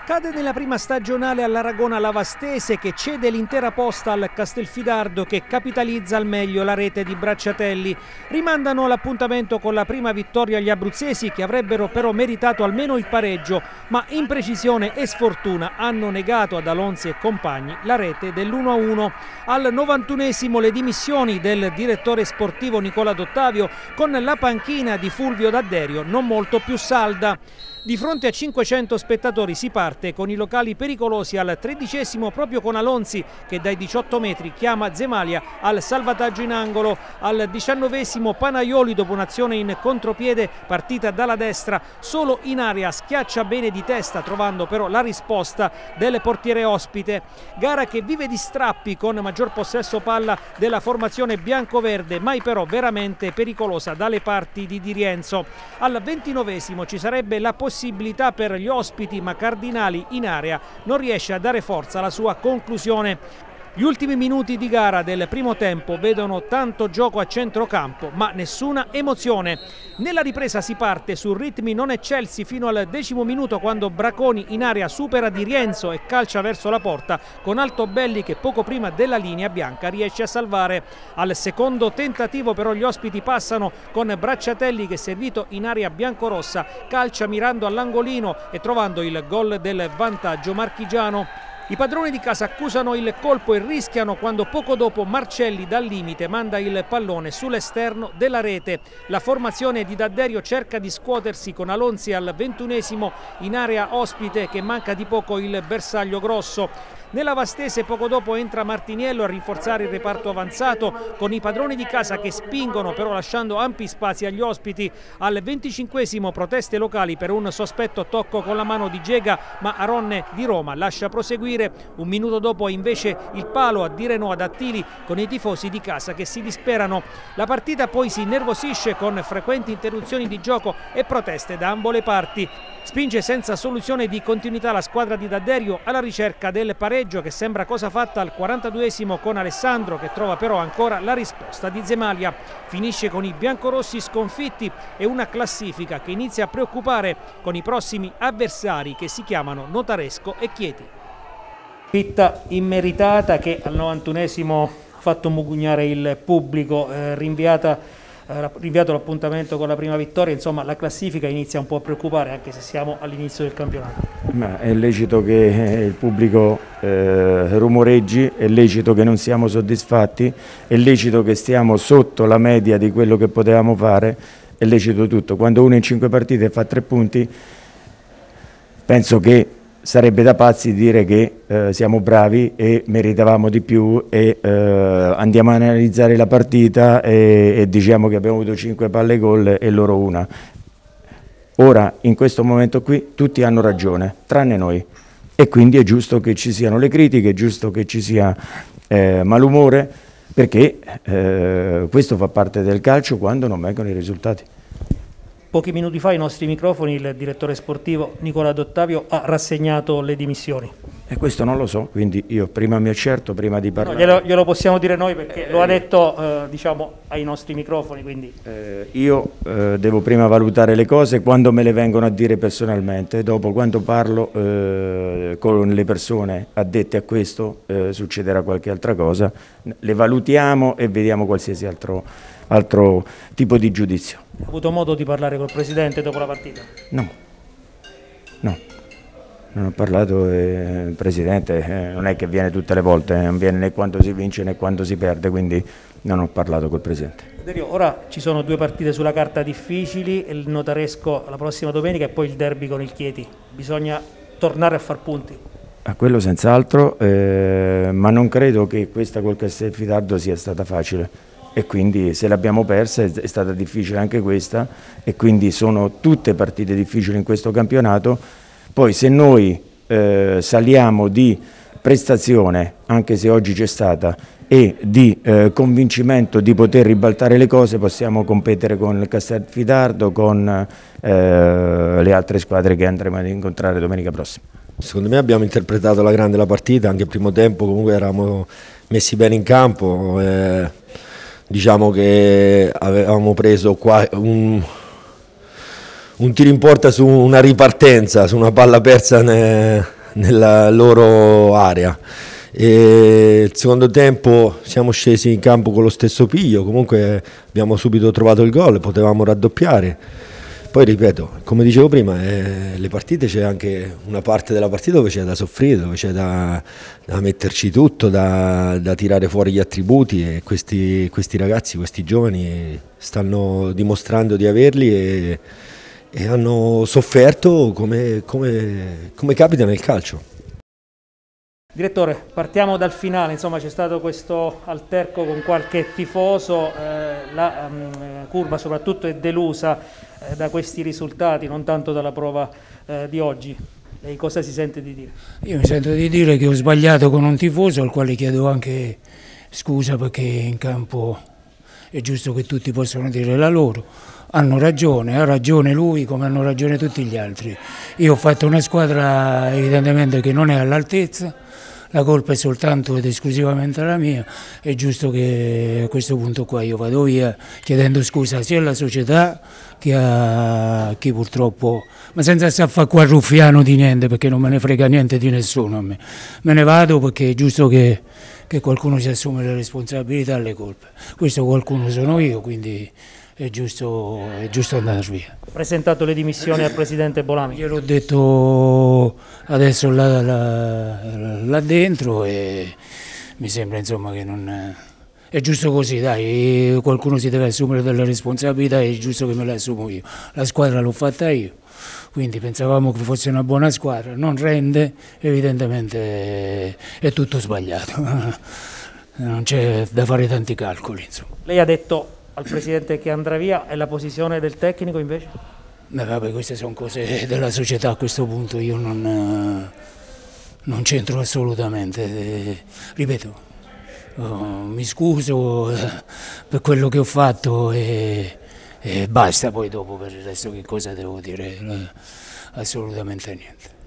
Cade nella prima stagionale all'Aragona Lavastese, che cede l'intera posta al Castelfidardo, che capitalizza al meglio la rete di Bracciatelli. Rimandano l'appuntamento con la prima vittoria gli abruzzesi, che avrebbero però meritato almeno il pareggio, ma imprecisione e sfortuna hanno negato ad Alonzi e compagni la rete dell'1-1. Al 91esimo le dimissioni del direttore sportivo Nicola D'Ottavio, con la panchina di Fulvio D'Adderio non molto più salda. Di fronte a 500 spettatori si parte con i locali pericolosi al 13esimo, proprio con Alonzi che dai 18 metri chiama Zemalia al salvataggio in angolo. Al 19esimo Panaioli, dopo un'azione in contropiede partita dalla destra, solo in area schiaccia bene di testa, trovando però la risposta del portiere ospite. Gara che vive di strappi, con maggior possesso palla della formazione bianco-verde, mai però veramente pericolosa dalle parti di Di Rienzo. Al 29esimo ci sarebbe la possibilità per gli ospiti, ma Cardinali in area non riesce a dare forza alla sua conclusione. Gli ultimi minuti di gara del primo tempo vedono tanto gioco a centrocampo, ma nessuna emozione. Nella ripresa si parte su ritmi non eccelsi fino al 10° minuto, quando Braconi in area supera Di Rienzo e calcia verso la porta, con Altobelli che poco prima della linea bianca riesce a salvare. Al secondo tentativo però gli ospiti passano, con Bracciatelli che, servito in area biancorossa, calcia mirando all'angolino e trovando il gol del vantaggio marchigiano. I padroni di casa accusano il colpo e rischiano, quando poco dopo Marcelli dal limite manda il pallone sull'esterno della rete. La formazione di D'Adderio cerca di scuotersi con Alonzi al 21esimo in area ospite, che manca di poco il bersaglio grosso. Nella Vastese poco dopo entra Martiniello a rinforzare il reparto avanzato, con i padroni di casa che spingono però lasciando ampi spazi agli ospiti. Al 25esimo proteste locali per un sospetto tocco con la mano di Gega, ma Aronne di Roma lascia proseguire. Un minuto dopo invece il palo a dire no ad Attili, con i tifosi di casa che si disperano. La partita poi si innervosisce, con frequenti interruzioni di gioco e proteste da ambo le parti. Spinge senza soluzione di continuità la squadra di D'Adderio alla ricerca del pareggio, che sembra cosa fatta al 42esimo con Alessandro, che trova però ancora la risposta di Zemalia. Finisce con i biancorossi sconfitti e una classifica che inizia a preoccupare, con i prossimi avversari che si chiamano Notaresco e Chieti. Sconfitta immeritata che al 91esimo ha fatto mugugnare il pubblico, rinviato l'appuntamento con la prima vittoria. Insomma, la classifica inizia un po' a preoccupare, anche se siamo all'inizio del campionato. Ma è lecito che il pubblico rumoreggi, è lecito che non siamo soddisfatti, è lecito che stiamo sotto la media di quello che potevamo fare, è lecito tutto. Quando uno in 5 partite fa 3 punti, penso che sarebbe da pazzi dire che siamo bravi e meritavamo di più, e andiamo a analizzare la partita e diciamo che abbiamo avuto 5 palle gol e loro una. Ora, in questo momento qui, tutti hanno ragione, tranne noi, e quindi è giusto che ci siano le critiche, è giusto che ci sia malumore, perché questo fa parte del calcio quando non vengono i risultati. Pochi minuti fa ai nostri microfoni il direttore sportivo Nicola D'Ottavio ha rassegnato le dimissioni. E questo non lo so, quindi io prima mi accerto, prima di parlare. No, glielo possiamo dire noi, perché lo ha detto diciamo ai nostri microfoni. Quindi. Io devo prima valutare le cose quando me le vengono a dire personalmente, dopo quando parlo con le persone addette a questo succederà qualche altra cosa, le valutiamo e vediamo qualsiasi altro tipo di giudizio. Ha avuto modo di parlare col Presidente dopo la partita? No, non ho parlato, il Presidente non è che viene tutte le volte, non viene né quando si vince né quando si perde, quindi non ho parlato col Presidente. Ora ci sono 2 partite sulla carta difficili, il Notaresco la prossima domenica e poi il derby con il Chieti. Bisogna tornare a far punti. A quello senz'altro, ma non credo che questa col Castelfidardo sia stata facile. E quindi se l'abbiamo persa è stata difficile anche questa, e quindi sono tutte partite difficili in questo campionato. Poi se noi saliamo di prestazione, anche se oggi c'è stata, e di convincimento di poter ribaltare le cose, possiamo competere con il Castelfidardo, con le altre squadre che andremo ad incontrare domenica prossima. Secondo me abbiamo interpretato alla grande la partita, anche il primo tempo comunque eravamo messi bene in campo. Diciamo che avevamo preso qua un tiro in porta su una ripartenza, su una palla persa nella loro area. E il secondo tempo siamo scesi in campo con lo stesso piglio, comunque abbiamo subito trovato il gol, potevamo raddoppiare. Poi ripeto, come dicevo prima, le partite c'è anche una parte della partita dove c'è da soffrire, dove c'è da metterci tutto, da tirare fuori gli attributi, e questi ragazzi, questi giovani stanno dimostrando di averli e hanno sofferto come capita nel calcio. Direttore, partiamo dal finale, insomma c'è stato questo alterco con qualche tifoso, la curva soprattutto è delusa da questi risultati, non tanto dalla prova di oggi. Lei cosa si sente di dire? Io mi sento di dire che ho sbagliato con un tifoso, al quale chiedo anche scusa, perché in campo è giusto che tutti possano dire la loro. Hanno ragione, ha ragione lui come hanno ragione tutti gli altri. Io ho fatto una squadra evidentemente che non è all'altezza, la colpa è soltanto ed esclusivamente la mia, è giusto che a questo punto qua io vado via chiedendo scusa sia alla società che a chi purtroppo, ma senza stare a fare qua ruffiano di niente, perché non me ne frega niente di nessuno a me. Me ne vado perché è giusto che qualcuno si assume le responsabilità e le colpe. Questo qualcuno sono io, quindi è giusto andare via. Ha presentato le dimissioni al presidente Bolami? Gliel'ho detto adesso là dentro e mi sembra insomma che non... È giusto così, dai, qualcuno si deve assumere delle responsabilità, è giusto che me le assumo io. La squadra l'ho fatta io, quindi pensavamo che fosse una buona squadra, non rende, evidentemente è tutto sbagliato. Non c'è da fare tanti calcoli, insomma. Lei ha detto al presidente che andrà via, e la posizione del tecnico invece? Vabbè, queste sono cose della società, a questo punto io non c'entro assolutamente, ripeto, mi scuso per quello che ho fatto e basta, poi dopo per il resto che cosa devo dire? Assolutamente niente.